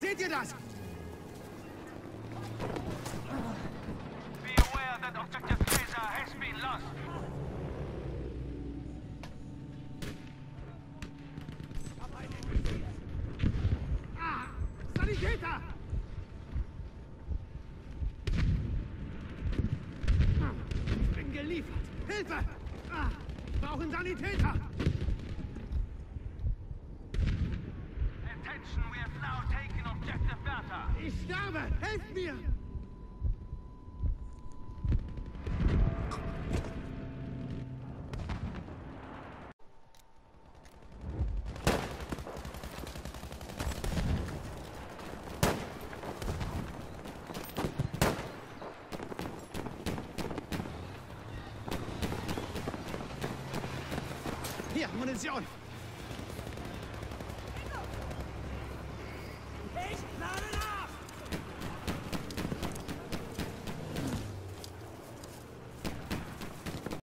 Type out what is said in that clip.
Seht ihr das? Be aware that objective Caesar has been lost. Sanitäter! Ich bin geliefert. Hilfe! Wir brauchen Sanitäter! Attention, we have now taken objective Bertha. Ich sterbe! Helft mir! Hier, Munition! Ich lade